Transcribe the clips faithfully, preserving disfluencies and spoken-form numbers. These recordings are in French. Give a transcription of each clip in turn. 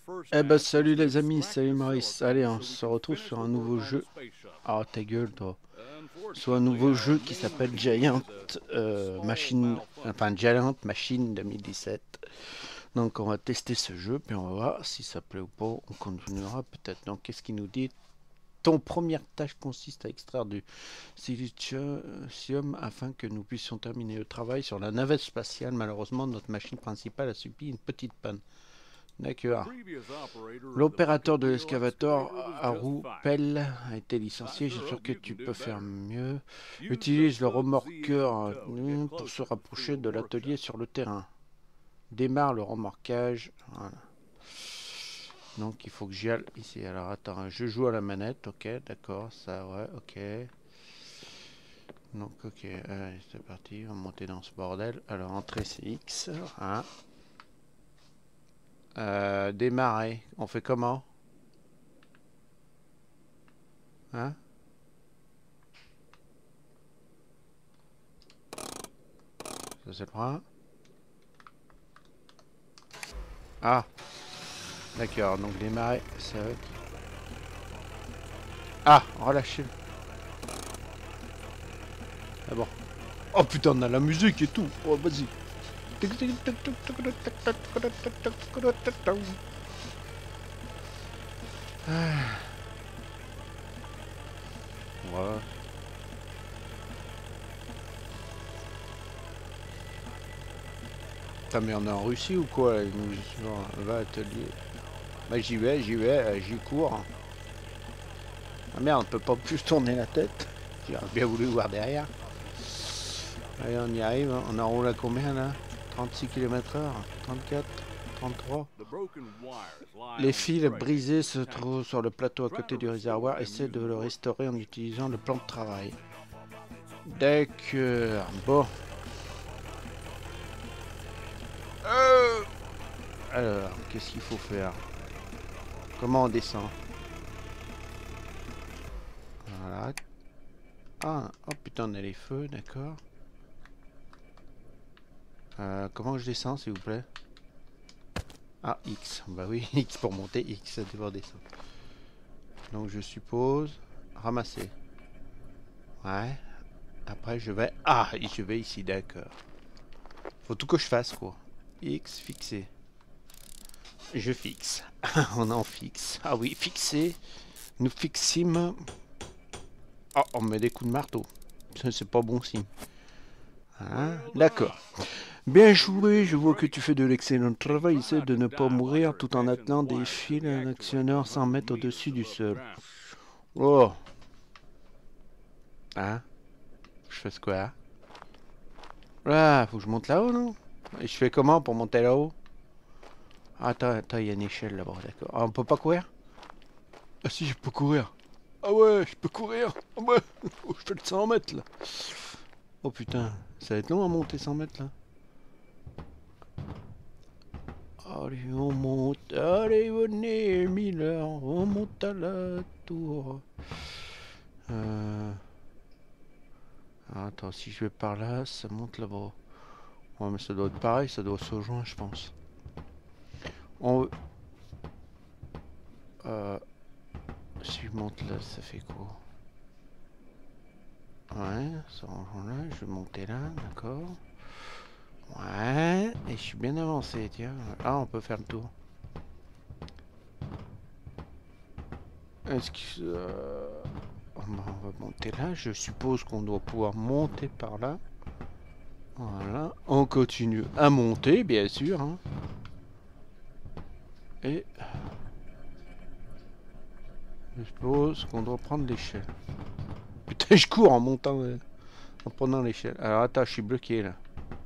Eh ben salut les amis, salut Maurice. Allez, on se retrouve sur un nouveau jeu. Ah ta gueule toi. Sur un nouveau jeu qui s'appelle Giant euh, Machine, enfin Giant Machine deux mille dix-sept. Donc on va tester ce jeu, puis on va voir si ça plaît ou pas. On continuera peut-être. Donc qu'est-ce qu'il nous dit? Ton première tâche consiste à extraire du silicium afin que nous puissions terminer le travail sur la navette spatiale. Malheureusement, notre machine principale a subi une petite panne. D'accord. L'opérateur de l'excavateur à roue pelle a été licencié. J'espère que tu peux faire mieux. Utilise le remorqueur pour se rapprocher de l'atelier sur le terrain. Démarre le remorquage. Voilà. Donc il faut que j'y aille ici. Alors attends, je joue à la manette. Ok, d'accord, ça, ouais, ok. Donc ok, allez, c'est parti. On va monter dans ce bordel. Alors entrée c'est X. Hein. Euh, démarrer. On fait comment? Hein? Ça c'est le point. Ah! D'accord, donc démarrer, ça va être... Ah! Relâchez. Ah bon. Oh putain, on a la musique et tout. Oh, vas-y. Ouais. Putain, mais on est en Russie ou quoi là, nous, va atelier. Bah j'y vais, j'y vais, j'y cours. Ah merde, on peut pas plus tourner la tête. J'aurais bien voulu voir derrière. Allez, on y arrive. On enroule à combien là? trente-six kilomètres heure, trente-quatre, trente-trois. Les fils brisés se trouvent sur le plateau à côté du réservoir. Essaie de le restaurer en utilisant le plan de travail. D'accord. Bon. Euh... Alors, qu'est-ce qu'il faut faire? Comment on descend? Voilà. Ah, oh putain, on a les feux, d'accord. Euh, comment je descends, s'il vous plaît? Ah, X. Bah oui, X pour monter, X pour descendre. Donc je suppose ramasser. Ouais. Après je vais... Ah, je vais ici, d'accord. Faut tout que je fasse, quoi. X, fixer. Je fixe. On en fixe. Ah oui, fixer. Nous fixîmes... Oh, on met des coups de marteau. Ça, c'est pas bon signe. Hein? D'accord. Bien joué, je vois que tu fais de l'excellent travail. Essaie de ne pas mourir tout en attelant des fils à un actionneur cent mètres au-dessus du sol. Oh. Hein? Je fais ce quoi? Là, faut que je monte là-haut, non? Et je fais comment pour monter là-haut? Attends, attends, il y a une échelle là-bas, d'accord. Ah, on peut pas courir? Ah si, je peux courir. Ah ouais, je peux courir. Ah ouais, oh, je fais le cent mètres là. Oh putain, ça va être long à monter cent mètres là. Allez, on monte. Allez, venez, Miller. On monte à la tour. Euh... Ah, attends, si je vais par là, ça monte là-bas. Ouais, mais ça doit être pareil, ça doit se rejoindre, je pense. On... Euh... Si je monte là, ça fait quoi? Ouais, ça rejoint là, je vais monter là, d'accord. Ouais, et je suis bien avancé, tiens. Ah, on peut faire le tour. Est-ce que... Euh... On va monter là, je suppose qu'on doit pouvoir monter par là. Voilà, on continue à monter, bien sûr. Hein. Et... Je suppose qu'on doit prendre l'échelle. Putain, je cours en montant, euh, en prenant l'échelle. Alors attends, je suis bloqué là.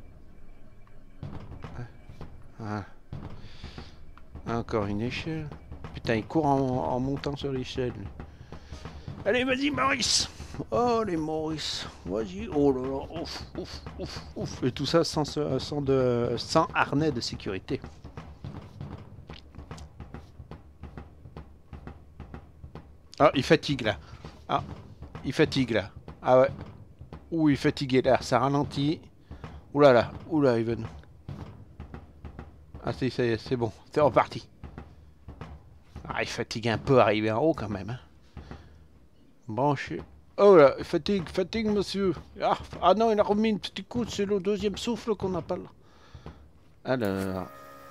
Ah. Encore une échelle. Putain, il court en, en montant sur l'échelle. Allez, vas-y, Maurice. Allez, Maurice. Vas-y. Oh là là. Ouf, ouf, ouf, ouf. Et tout ça sans, sans, de, sans harnais de sécurité. Ah, il fatigue là. Ah, il fatigue là. Ah ouais. Ouh, il est fatigué là. Ça ralentit. Ouh là là. Ouh là, Even. Ah, c'est bon. C'est reparti. Ah, il fatigue un peu arriver en haut quand même. Hein. Bon, je suis... Oh là, fatigue, fatigue, monsieur. Ah, ah non, il a remis une petite couche, c'est le deuxième souffle qu'on n'a pas là. Alors...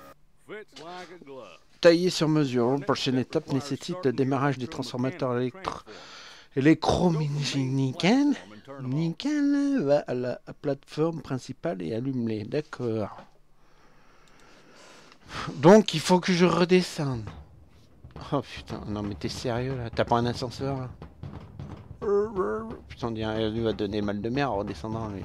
Taillé sur mesure. La prochaine étape nécessite le démarrage des transformateurs électro... électromécaniques. Nickel va à la plateforme principale et allume-les. D'accord. Donc, il faut que je redescende. Oh putain, non mais t'es sérieux là? T'as pas un ascenseur là? Putain, on dirait lui va donner mal de mer en redescendant lui.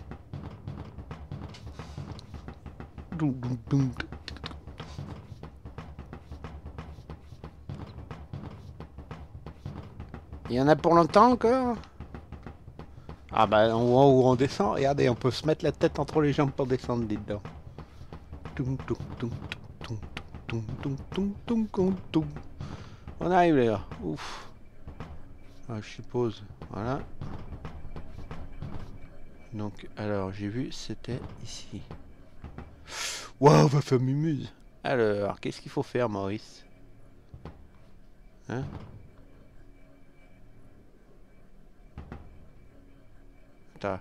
Il y en a pour longtemps encore? Ah bah on voit où on descend, regardez, on peut se mettre la tête entre les jambes pour descendre dedans. On arrive les gars, ouf. Ah, je suppose, voilà. Donc alors j'ai vu c'était ici. Waouh, va faire mumuse. Alors, qu'est-ce qu'il faut faire Maurice? Hein? Attends.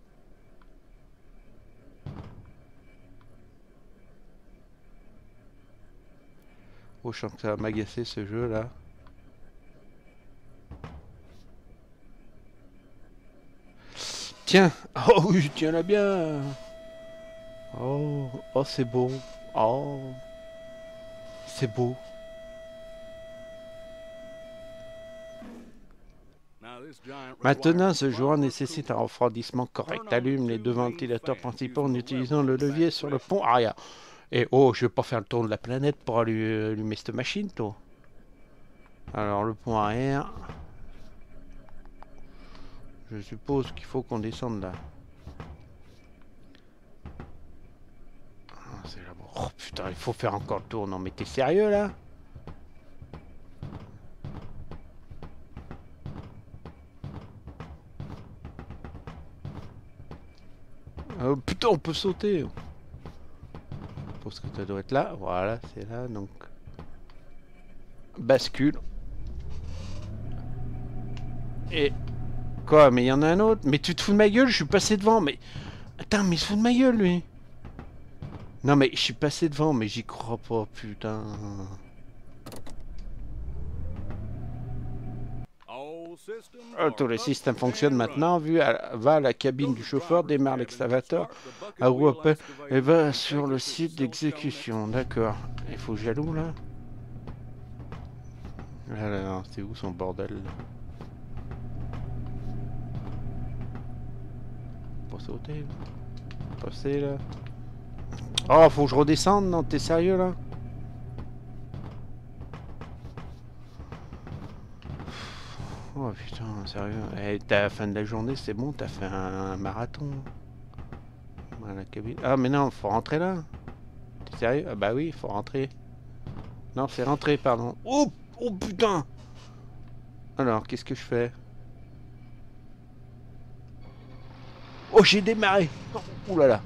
Oh, je sens que ça va m'agacer ce jeu là. Tiens! Oh oui, tiens là bien! Oh, oh c'est beau! Oh! C'est beau! Maintenant, ce joueur nécessite un refroidissement correct. Allume les deux ventilateurs principaux en utilisant le levier sur le pont arrière. Et oh, je vais pas faire le tour de la planète pour allumer, allumer cette machine, toi. Alors, le pont arrière. Je suppose qu'il faut qu'on descende là. Ah, c'est là-bas. Oh putain, il faut faire encore le tour. Non, mais t'es sérieux là? Oh putain, on peut sauter. Je pense que ça doit être là. Voilà, c'est là, donc... Bascule. Et... Quoi, mais il y en a un autre? Mais tu te fous de ma gueule, je suis passé devant, mais... Attends, mais il se fout de ma gueule, lui. Non, mais je suis passé devant, mais j'y crois pas, putain. Oh, tous les systèmes fonctionnent maintenant. Vu à, va à la cabine du chauffeur, démarre l'excavateur, à roue appel, et va sur le site d'exécution. D'accord. Il faut jaloux là. Alors, c'est où son bordel là? Pour sauter là. Passer là. Oh, faut que je redescende, non? T'es sérieux là? Oh putain, sérieux. Et t'as la fin de la journée, c'est bon, t'as fait un, un marathon. À la cabine. Ah mais non, faut rentrer là. T'es sérieux? Ah bah oui, faut rentrer. Non, c'est rentrer, pardon. Oh, oh putain. Alors, qu'est-ce que je fais? Oh, j'ai démarré. Ouh là là.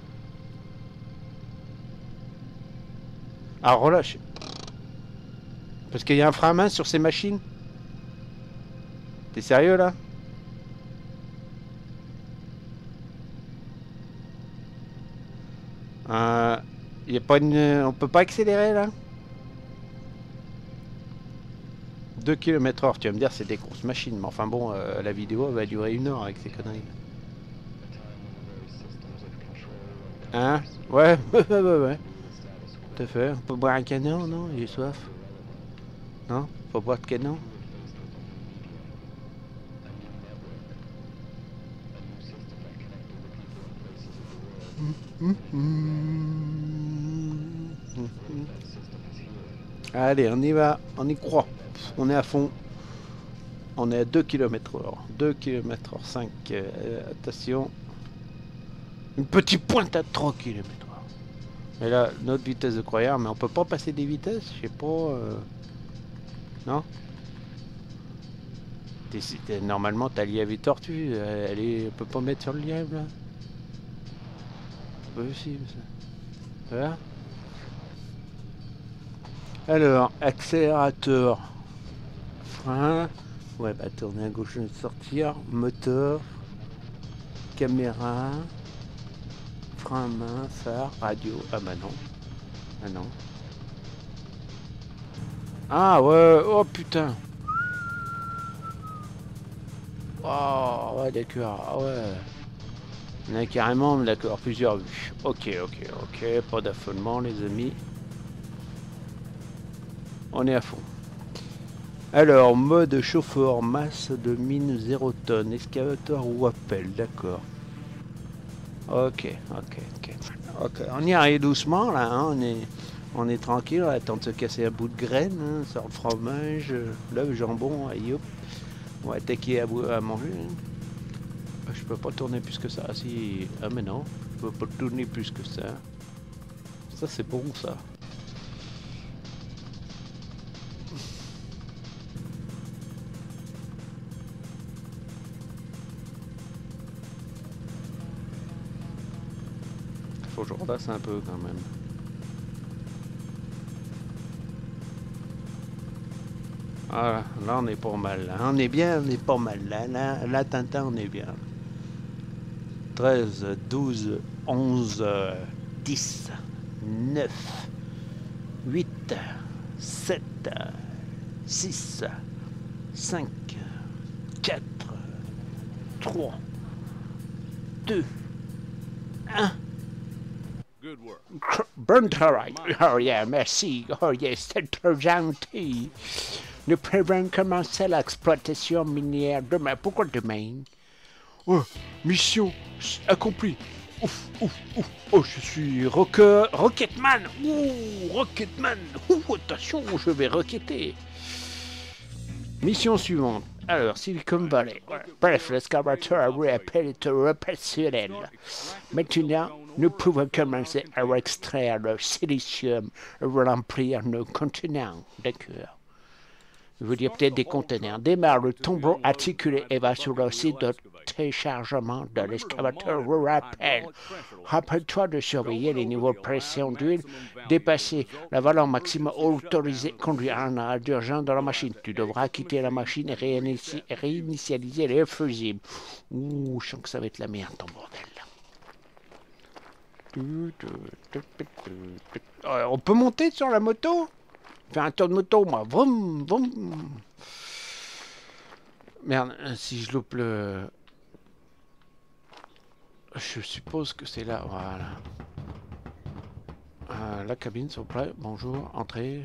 Ah, relâche. Parce qu'il y a un frein à main sur ces machines. T'es sérieux là? Euh, y a pas une... On peut pas accélérer là? deux kilomètres heure, tu vas me dire c'est des grosses machines, mais enfin bon, euh, la vidéo va durer une heure avec ces conneries. Hein? Ouais, ouais, ouais, ouais. Tout à fait. On peut boire un canon, non? J'ai soif. Non? Faut boire de canon? Allez, on y va, on y croit. On est à fond. On est à deux kilomètres heure. deux kilomètres heure cinq. Euh, attention. Une petite pointe à trois kilomètres heure. Mais là, notre vitesse de croisière, mais on peut pas passer des vitesses, je sais pas. Euh... Non? T'es, t'es, normalement, ta lièvre et tortue, elle est, on peut pas mettre sur le lièvre là. C'est pas possible ça. Voilà. Alors, accélérateur. frein. Ouais, bah tourner à gauche de sortir. Moteur. Caméra. Frein à main, phare, radio. Ah bah non. Ah non. Ah ouais, oh putain. Oh ouais d'accord, ah ouais. On a carrément d'accord plusieurs vues. Ok, ok, ok, pas d'affolement les amis. On est à fond. Alors, mode chauffeur, masse de mine zéro tonne, excavateur ou appel, d'accord. Ok, ok, ok. Ok, on y arrive doucement là, hein, on est on est tranquille, on attend de se casser un bout de graine, hein, sur le fromage, le jambon, aïe hop. On va attaquer à, à manger. Hein. Je peux pas tourner plus que ça, si. Ah mais non, je peux pas tourner plus que ça. Ça c'est bon ça. Faut que je repasse un peu quand même. Voilà, là on est pas mal. Là. On est bien, on est pas mal. Là, là, là Tintin, on est bien. treize, douze, onze, dix, neuf, huit, sept, six, cinq, quatre, trois, deux, un. Bon travail. Oh yeah, merci. Oh yes, c'est très gentil. Nous prévoyons commencer l'exploitation minière demain. Pourquoi demain? Oh, mission accomplie. Ouf, ouf, ouf. Oh, je suis rocker, Rocketman. Ouh, Rocketman. Ouh, attention, je vais rocketer. Mission suivante. Alors, Silicon Valley. Bref, l'excavateur a réappelé est opérationnel. Maintenant, nous pouvons commencer à extraire le silicium et remplir nos contenants. D'accord. Je veux dire peut-être des conteneurs. Démarre le tombeau articulé et va sur le site de téléchargement de l'excavateur rappel. Rappelle-toi de surveiller les niveaux de pression d'huile. Dépasser la valeur maximum autorisée conduire un arrêt d'urgence dans la machine. Tu devras quitter la machine et réinici réinitialiser les fusibles. Ouh, je sens que ça va être la merde ton bordel. Euh, on peut monter sur la moto? Faire un tour de moto, moi. Vroom, vroom. Merde, si je loupe le... Je suppose que c'est là, voilà. Euh, la cabine, s'il vous plaît. Bonjour, entrez.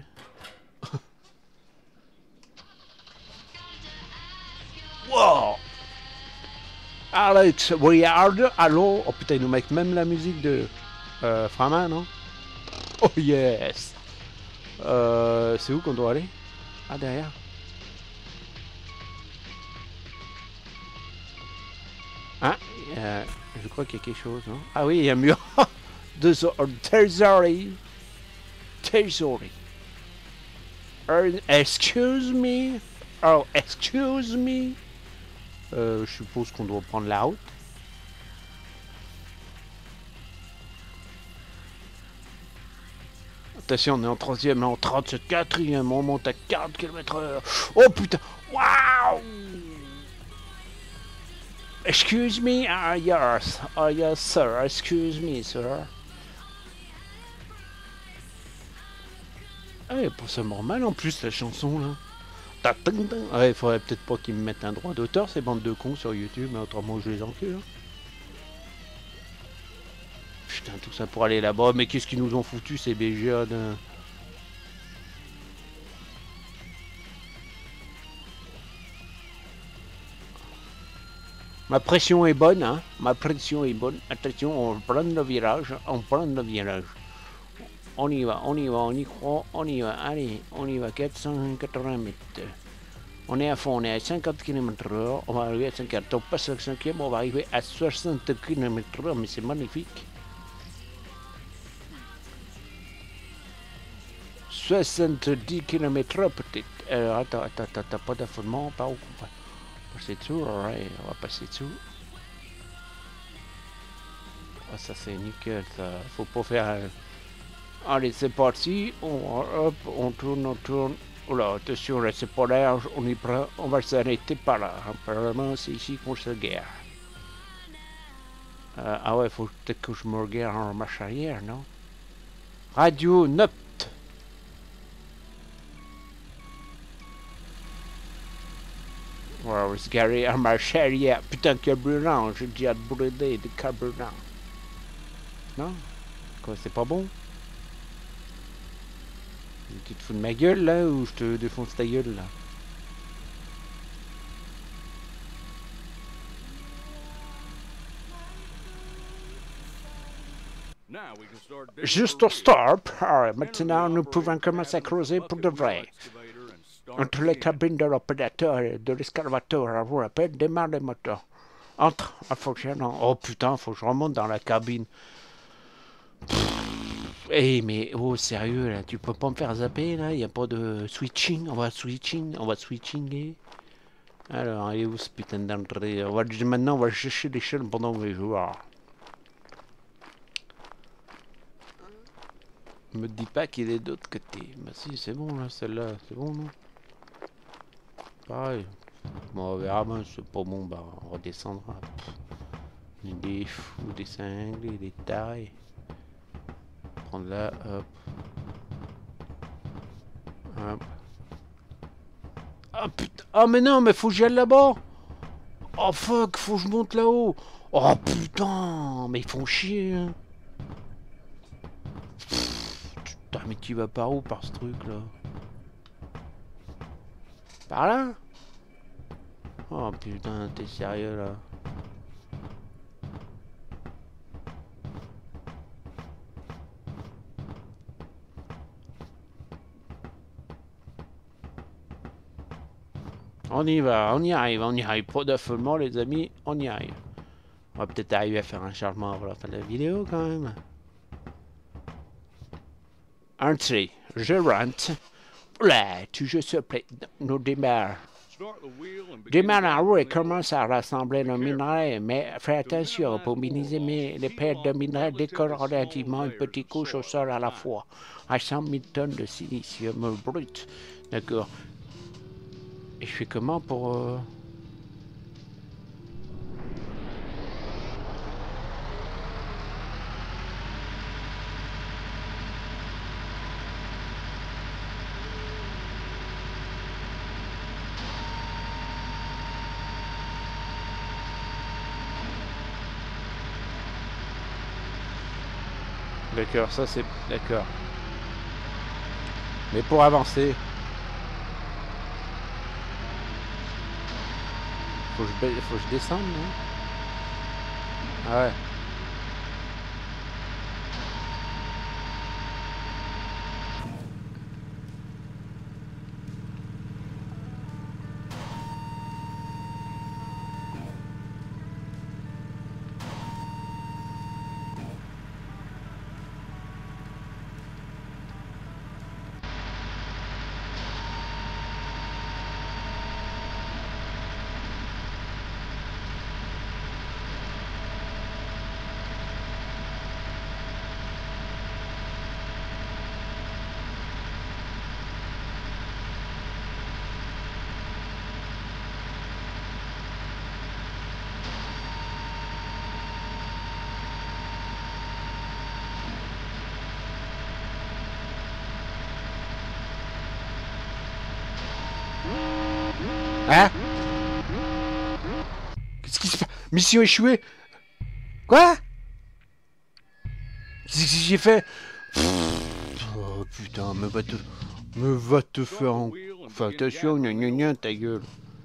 Wow! Alex Weird, allô? Oh putain, ils nous mettent même la musique de euh, Framan, non? Oh yes! Euh, c'est où qu'on doit aller? Ah, derrière. Ah, euh, je crois qu'il y a quelque chose, non? Ah oui, il y a un mur. De Treasury. Treasury. Uh, excuse me. Oh, excuse me. Euh, je suppose qu'on doit prendre la route. Attention, on est en troisième, en trente-sept, quatrième, on monte à quarante kilomètres heure. Oh putain, waouh! Excuse me, ah yes, ah yes sir, excuse me sir. Ah, il pas ça normal en plus la chanson là. Ouais, il faudrait peut-être pas qu'ils me mettent un droit d'auteur, ces bandes de cons sur YouTube, mais autrement je les encule. Hein. Putain, tout ça pour aller là-bas, mais qu'est-ce qu'ils nous ont foutu ces B G A de... Ma pression est bonne, hein. Ma pression est bonne. Attention, on prend le virage, on prend le virage. On y va, on y va, on y croit, on y va. Allez, on y va, quatre cent quatre-vingts mètres. On est à fond, on est à cinquante kilomètres heure. On va arriver à cinquante. On passe le cinquième, on va arriver à soixante kilomètres heure, mais c'est magnifique. soixante-dix kilomètres heure peut-être. Euh, attends, attends, attends, attends, pas d'affolement, pas où on va passer dessous, ouais, on va passer dessous. Ah, ça c'est nickel, ça. Faut pas faire... Allez, c'est parti. On, hop, on tourne, on tourne. Oula, attention, là c'est pas l'air, on, est prêt, on va s'arrêter par là. Apparemment, c'est ici qu'on se gare. Euh, ah ouais, faut peut-être que je me regarde en marche arrière, non? Radio Note. On va se garer en marche arrière. Putain, de carburant, j'ai déjà brûlé de carburant. Non? Quoi, c'est pas bon? Tu te fous de ma gueule là ou je te défonce ta gueule là? Juste au stop. Ah, maintenant, nous pouvons commencer à creuser pour de vrai. Entre les cabines de l'opérateur et de l'escalvateur, je vous rappelle, démarre les moteurs. Entre en fonctionnant. Oh putain, faut que je remonte dans la cabine. Eh hey, mais oh sérieux là, tu peux pas me faire zapper là, y a pas de switching, on va switching, on va switchinger. Alors, elle est où ce putain d'entrée? On va maintenant on va chercher les chaînes pendant qu'on va jouer. Me dis pas qu'il est d'autre côté. Bah si, c'est bon là, celle-là, c'est bon non? Pareil. Bon, on verra bien, c'est pas bon, bah on redescendra. Des fous, des cinglés, des tailles. Prendre là, hop. Hop. Ah putain, ah mais non, mais faut que j'y aille là-bas. Oh fuck, faut que je monte là-haut. Oh putain, mais ils font chier. Hein. Putain, mais tu vas par où par ce truc là? Par là? Oh putain, t'es sérieux là? On y va, on y arrive, on y arrive. Pas d'affolement les amis, on y arrive. On va peut-être arriver à faire un chargement avant la fin de la vidéo quand même. Entrée, je rentre. Là, tu je se plaît, nous démarre. Démarre la roue et commence à rassembler le minerai, mais fais attention pour minimiser les pertes de minerai, décolle relativement une petite couche au sol à la fois, à cent mille tonnes de silicium brut. D'accord. Et je fais comment pour... Euh... D'accord, ça c'est... D'accord. Mais pour avancer... Faut que je, faut que je descende, non? Ah ouais. Hein? Qu'est-ce qui se passe? Mission échouée? Quoi? Qu'est-ce que j'ai fait? Oh putain, me va te... Me va te faire en... Fais attention, gna gna gna, ta gueule.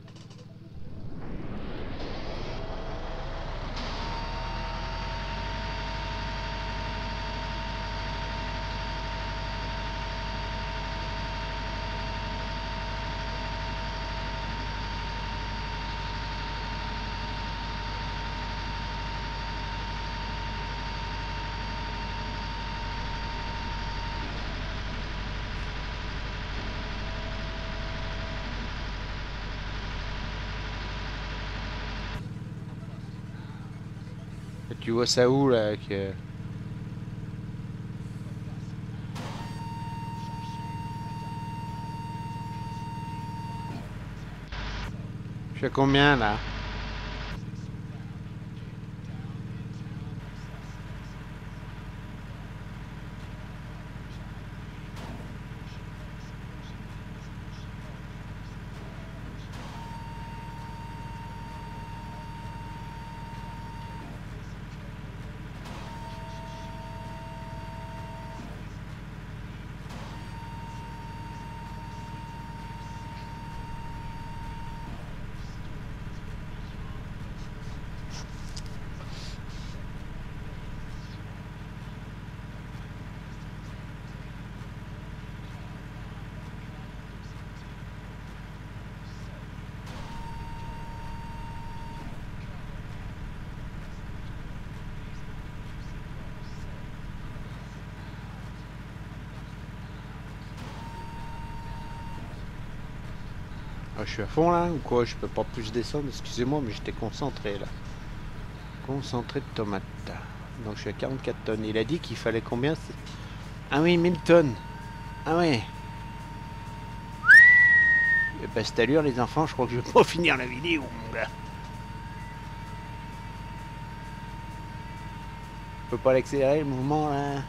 Tu vois ça où là que... suis à combien là? Ah, je suis à fond là ou quoi? Je peux pas plus descendre, excusez-moi, mais j'étais concentré là. Concentré de tomates. Donc je suis à quarante-quatre tonnes. Il a dit qu'il fallait combien? Ah oui, mille tonnes. Ah ouais. Et bah cette allure les enfants, je crois que je vais pas finir la vidéo mon gars. Je peux pas l'accélérer le mouvement là.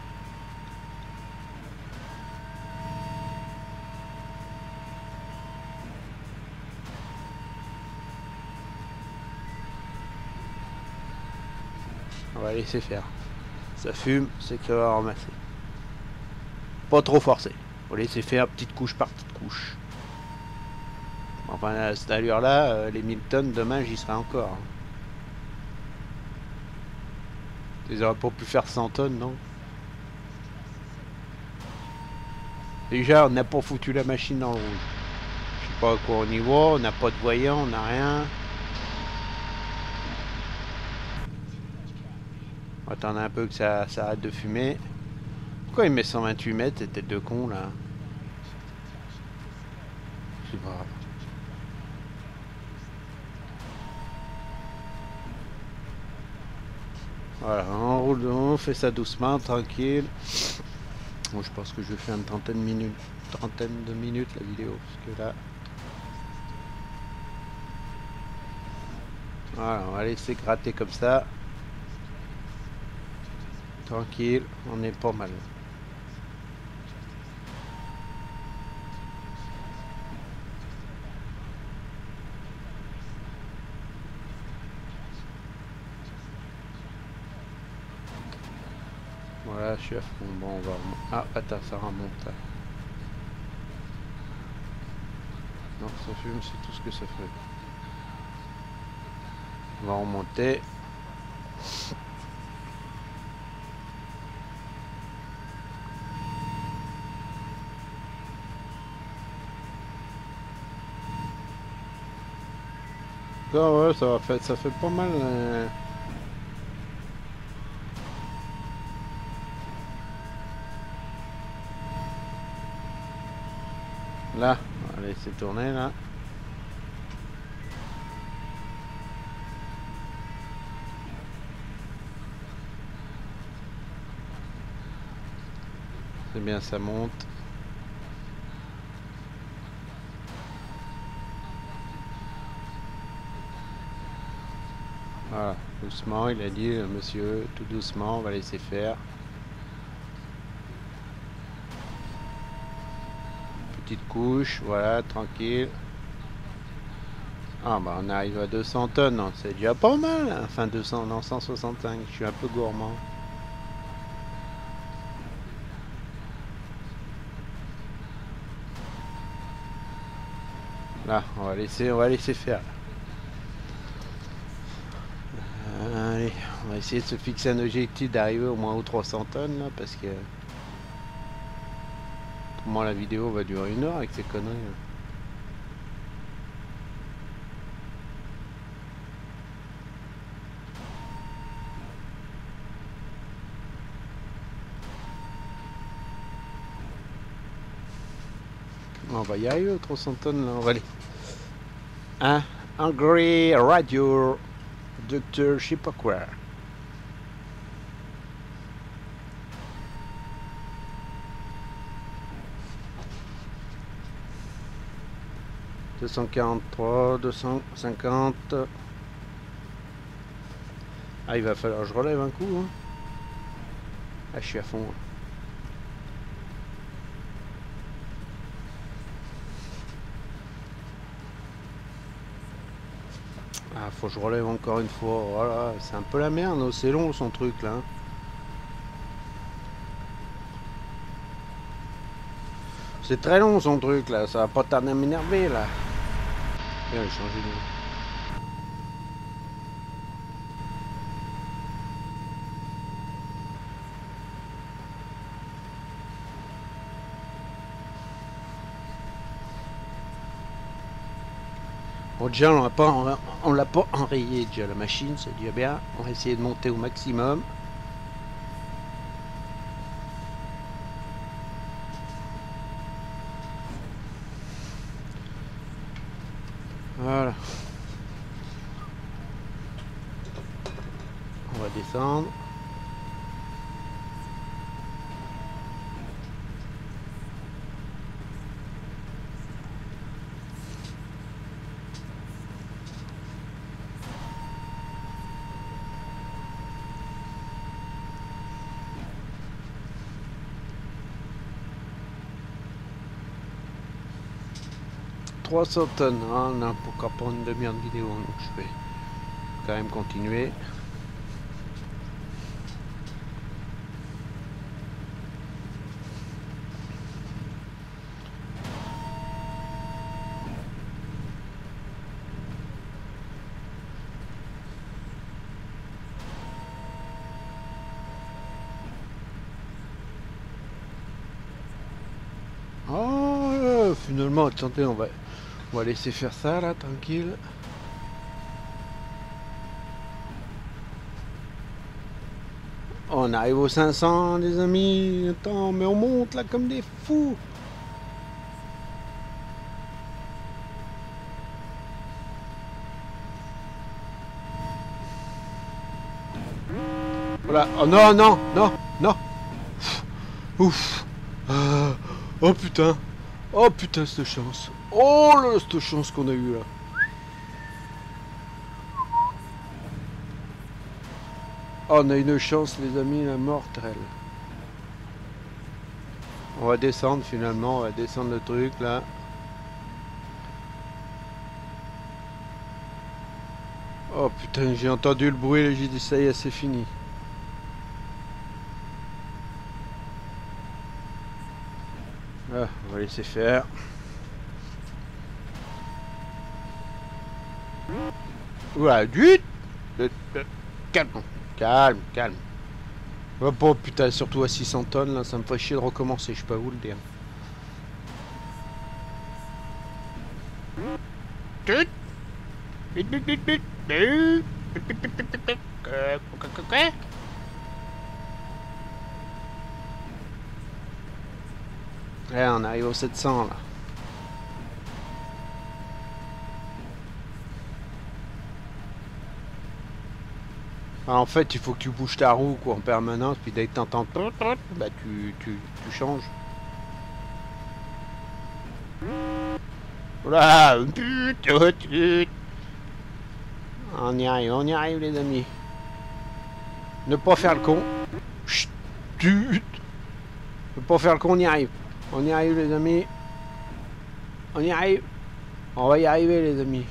On va laisser faire. Ça fume, c'est que ça va ramasser. Pas trop forcer. Faut laisser faire petite couche par petite couche. Enfin, à cette allure-là, euh, les mille tonnes, demain, j'y serai encore. Ils auraient pas pu faire cent tonnes, non? Déjà, on n'a pas foutu la machine dans le rouge. Je sais pas à quoi on y voit, on n'a pas de voyant, on n'a rien. On va attendre un peu que ça, ça arrête de fumer. Pourquoi il met cent vingt-huit mètres, cette tête de con, là? Je sais pas. Voilà, on roule, on fait ça doucement, tranquille. Bon, je pense que je vais faire une trentaine de minutes, trentaine de minutes la vidéo, parce que là... Voilà, on va laisser gratter comme ça. Tranquille, on est pas mal. Voilà, je suis à fond. Bon, on va... Ah, attends, ça remonte là. Non, ça fume, c'est tout ce que ça fait. On va remonter. Ah ouais, ça va faire, ça fait pas mal. Euh... Là, on va laisser tourner là. C'est bien, ça monte. Voilà, doucement, il a dit, le monsieur, tout doucement, on va laisser faire. Petite couche, voilà, tranquille. Ah bah on arrive à deux cents tonnes, c'est déjà pas mal, hein. Enfin deux cents, non, cent soixante-cinq, je suis un peu gourmand. Là, on va laisser, on va laisser faire. Allez, on va essayer de se fixer un objectif d'arriver au moins aux trois cents tonnes là, parce que pour moi la vidéo va durer une heure avec ces conneries là. On va y arriver aux trois cents tonnes là, on va aller. Hein? Hungry Radio, docteur je sais pas quoi. deux cent quarante-trois, deux cent cinquante. Ah, il va falloir que je relève un coup. Hein. Ah, je suis à fond. Ah, faut que je relève encore une fois. Voilà, c'est un peu la merde. C'est long son truc là. C'est très long son truc là. Ça va pas tarder à m'énerver là. Et on va changer de... Bon, déjà, on l'a pas, on l'a pas enrayé déjà la machine, c'est déjà bien. On va essayer de monter au maximum. Voilà. On va descendre. trois cents tonnes, ah, non, pourquoi pas une demi-heure de vidéo, donc je vais quand même continuer. Oh, finalement, attendez, on va, on va laisser faire ça là, tranquille. On arrive aux cinq cents, les amis. Attends, mais on monte là comme des fous. Voilà. Oh non, non, non, non. Ouf. Ah. Oh putain. Oh putain, cette chance. Oh là, cette chance qu'on a eue là. Oh, on a une chance, les amis, la mortelle. On va descendre finalement, on va descendre le truc là. Oh putain, j'ai entendu le bruit et j'ai dit ça y est, c'est fini. Ah, on va laisser faire. Voilà, du... Calme, calme, calme. Oh bon, putain, surtout à six cents tonnes, là, ça me fait chier de recommencer, je peux pas vous le dire. Ouais, on arrive au sept cents, là. Ah, en fait, il faut que tu bouges ta roue quoi, en permanence, puis dès que t'entends, bah tu, tu, tu changes. Voilà. On y arrive, on y arrive les amis. Ne pas faire le con. Chut. Ne pas faire le con, on y arrive. On y arrive les amis. On y arrive. On va y arriver les amis.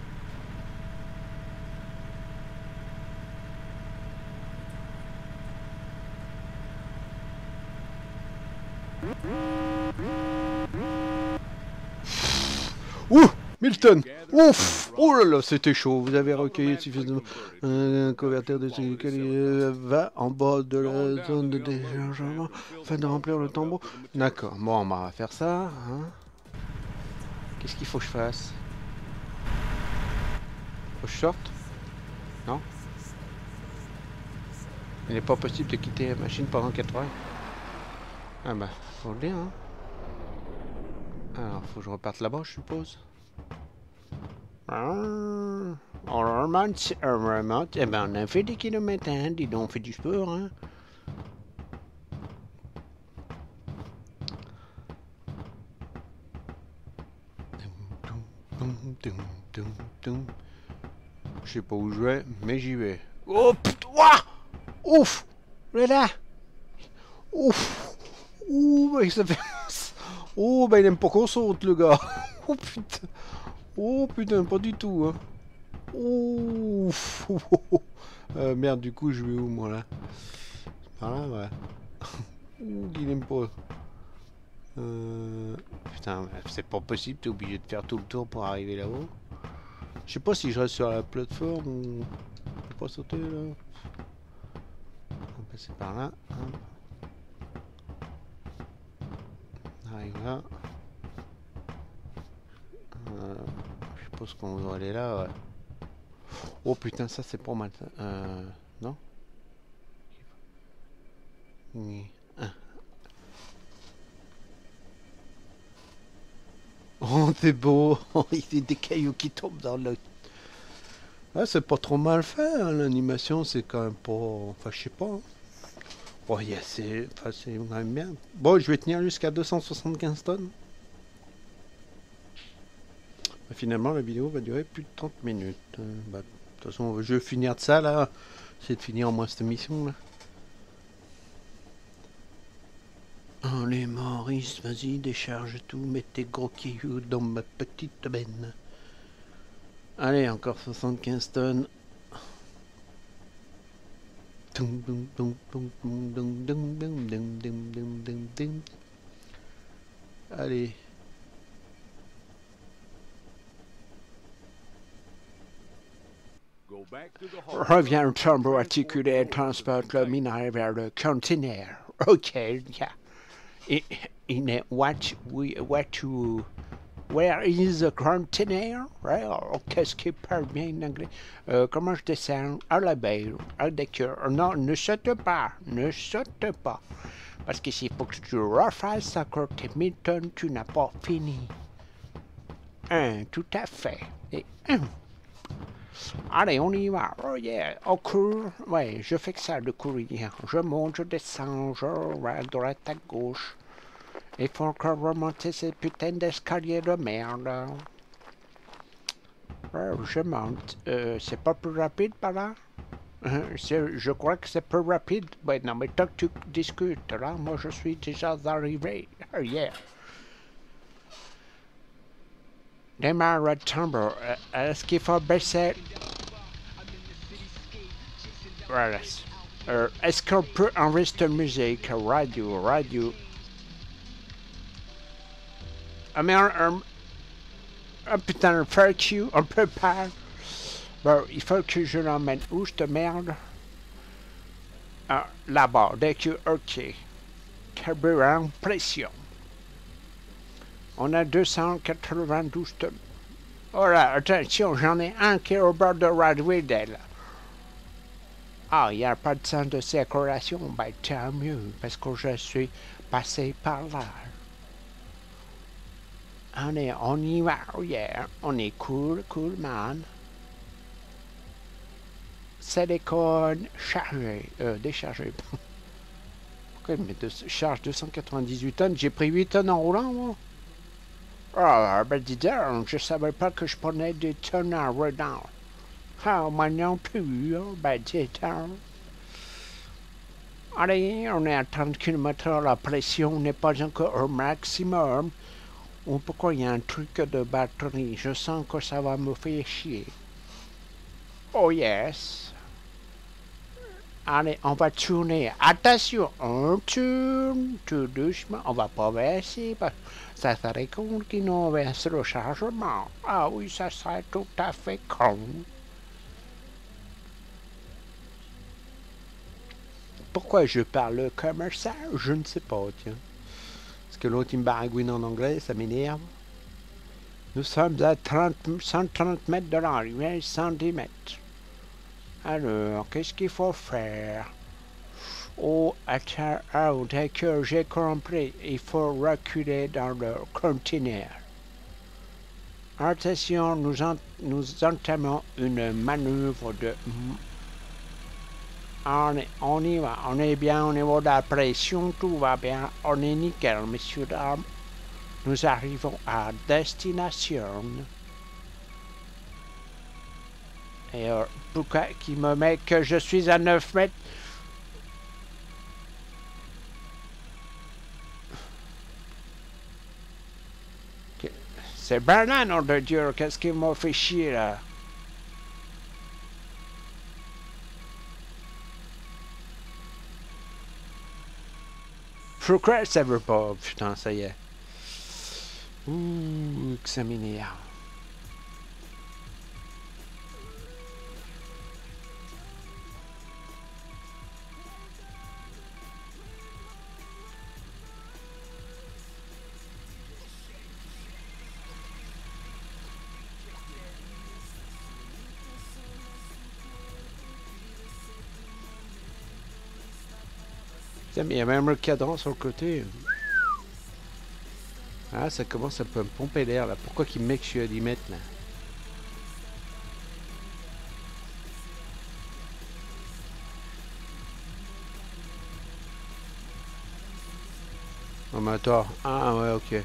Ouh, Milton. Ouf. Oh là là, c'était chaud. Vous avez recueilli suffisamment un convertir de ce qui va en bas de la zone de déchargement afin de remplir le tombeau. D'accord. Bon, on va faire ça. Hein. Qu'est-ce qu'il faut que je fasse? Faut que je sorte? Non? Il n'est pas possible de quitter la machine pendant quatre heures. Ah bah, faut le dire, hein. Alors, faut que je reparte là-bas, je suppose. Ah, on remonte, on remonte. Eh ben, on a fait des kilomètres, hein. Dis donc, on fait du sport, hein. tum, tum, tum. Je sais pas où je vais, mais j'y vais. Oh putain! Ouah! Ouf! Là! Ouf! Ouh, ben ça fait... Oh, ben il aime pas qu'on saute, le gars! Oh putain! Oh putain, pas du tout, hein! Ouf! Oh, oh, oh. Euh, merde, du coup, je vais où, moi, là? Par là, ouais. Ouh, il aime pas. Euh... Putain, c'est pas possible, t'es obligé de faire tout le tour pour arriver là-haut. Je sais pas si je reste sur la plateforme ou... Je peux pas sauter, là. On va passer par là. Hein. On arrive là. Euh... Je suppose qu'on va aller là, ouais. Oh putain, ça c'est pas mal. Euh... Non? Oui. Ah. Oh, c'est beau! Il y a des cailloux qui tombent dans le... Ah, c'est pas trop mal fait, hein. L'animation, c'est quand même pas... Enfin, je sais pas. Hein. Oh, yeah, c'est... Enfin, c'est quand même bien. Bon, je vais tenir jusqu'à deux cent soixante-quinze tonnes. Finalement, la vidéo va durer plus de trente minutes. Euh, bah, de toute façon, je vais finir de ça, là. C'est de finir au moins cette mission, là. Allez, Maurice, vas-y, décharge tout. Mets tes gros cailloux dans ma petite benne. Allez, encore soixante-quinze tonnes. Allez. Reviens au tambour articulé et transporte le minerai vers le conteneur. Ok, yeah. In, in what we what to where is the container? Well, qu'est-ce qui parle bien en anglais? Euh, comment je descends? À la baie, à d'accord. Non, ne saute pas, ne saute pas. Parce que s'il faut que tu refasses encore tes mille tonnes, tu n'as pas fini. Un, tout à fait. Et un. Allez, on y va. Oh yeah. On court. Ouais, je fais que ça de courir. Je monte, je descends, je vais à droite, à gauche. Il faut encore remonter ces putains d'escaliers de merde. Oh, je monte. Euh, c'est pas plus rapide par là? Euh, je crois que c'est plus rapide. Ouais, non, mais tant que tu discutes, là, moi je suis déjà arrivé. Oh yeah. Démarre le tambour. Est-ce qu'il faut baisser? Voilà. Euh, Est-ce qu'on peut enregistrer musique? Radio, radio. Ah mais un, un, un putain, fuck you, on peut pas. Bon, il faut que je l'emmène où, cette merde? Ah, là-bas, dès que, ok. Carburant, pression. On a deux cent quatre-vingt-douze tonnes. Oh là, attention, j'en ai un qui est au bord de Radwidel. Ah, il n'y a pas de sens de circulation, ben tant mieux, parce que je suis passé par là. On est, on y va, oh yeah, on est cool, cool man. C'est des codes chargés, euh, déchargés. Pourquoi il me met de, charge deux cent quatre-vingt-dix-huit tonnes? J'ai pris huit tonnes en roulant, moi. Ah, ben dis donc, je savais pas que je prenais des tonnes en roulant. Ah, moi non plus, hein, ben dis donc. Allez, on est à trente kilomètres heure, la pression n'est pas encore au maximum. Ou pourquoi il y a un truc de batterie? Je sens que ça va me faire chier. Oh yes. Allez, on va tourner. Attention, on tourne tout doucement. On va pas verser parce que ça serait con qu'ils nous versent le chargement. Ah oui, ça serait tout à fait con. Pourquoi je parle comme ça? Je ne sais pas, tiens. Parce que l'autre il me baragouine en anglais, ça m'énerve. Nous sommes à trente, cent trente mètres de l'arrivée, cent dix mètres. Alors, qu'est-ce qu'il faut faire? Oh, attends, oh, d'accord, j'ai compris. Il faut reculer dans le conteneur. Attention, nous, en, nous entamons une manœuvre de... On, est, on y va, on est bien au niveau de la pression, tout va bien. On est nickel, messieurs, dames. Nous arrivons à destination. Et euh, pourquoi qui me met que je suis à neuf mètres? C'est Bernard, nom de Dieu, qu'est-ce qui m'a fait chier là? Pourquoi ça veut pas? Putain, ça y est. Ouh, examiner. Mais il y a même le cadran sur le côté. Ah, ça commence à me pomper l'air là. Pourquoi qu'il me met que je suis à dix mètres là? Oh mais attends. Ah ouais, ok.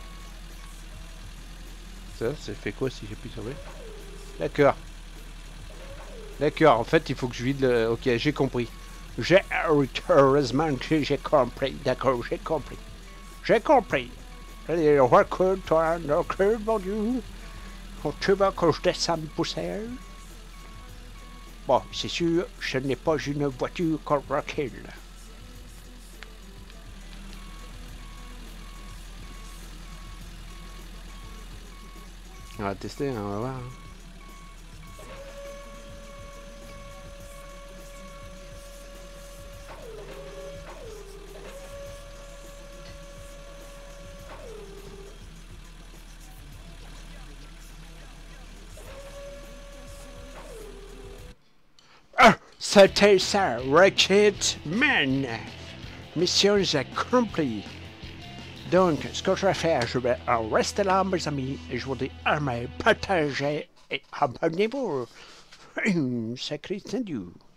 Ça, ça fait quoi si j'ai pu tomber? D'accord. D'accord, en fait il faut que je vide le... Ok, j'ai compris. J'ai... Heureusement que j'ai compris. D'accord, j'ai compris. J'ai compris. Allez, recule-toi, recule, mon Dieu. Tu veux que je descende poussière? Bon, c'est sûr, ce n'est pas une voiture qu'on recule. On va tester, on va voir. Ah, c'était ça, Rocket Man. Mission accomplie. Donc, ce que je vais faire, je vais en rester là, mes amis, et je vous dis à me partager et abonnez-vous. Sacré Dieu.